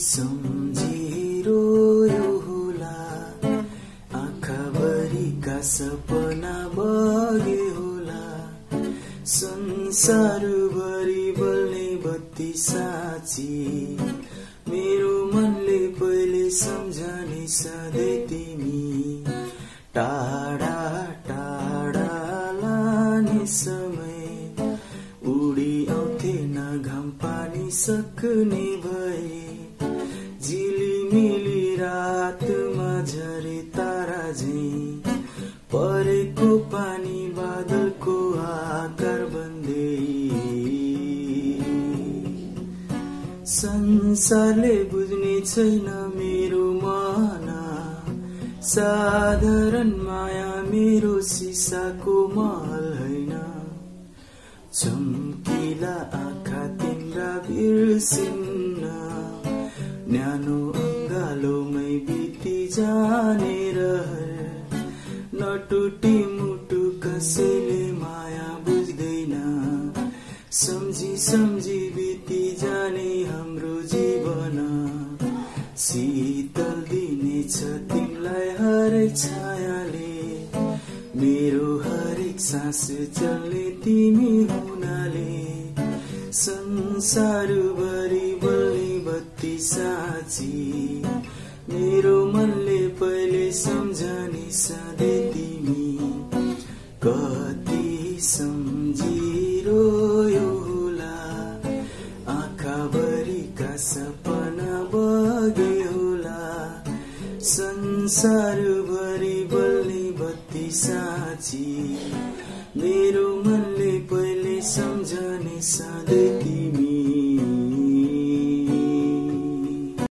सम्झिरोयो होला, आँखाभरिका सपना बगे होला, संसारभरि बल्ने बत्ती साँची मेरो मनले पहिले सम्झने सधैँ तिमी। टाढा टाढा लाने समय उडी आउँथे न घाम पानी सक्ने भए, झिलिमिली रातमा झरे तारा झैं परेको पानी बादलको आकार बन्दै। संसारले बुझ्ने छैन मेरो मना, साधारण माया मेरो सिसाको महल होइन, चम्किला आँखा तिम्रा बिर्सिन्न, न्यानो अङ्गालोमै बिति जाने रहर, नटुटी मुटु कसैले माया बुझ्दैन, सम्झी सम्झी बिति जाने हाम्रो जीवन, शीतल दिनेछ तिमीलाई हरेक छायाले, मेरो हरेक सास चल्ने तिमी हुनाले, संसारभरि बल्ने बत्ती साँची मेरो मनले पहिले सम्झने सधैँ तिमी। कति सम्झिरोयो होला, आँखाभरिका सपना बगे होला, संसारभरि बल्ने बत्ती साँची मेरो मनले पहिले सम्झने सधैँ तिमी।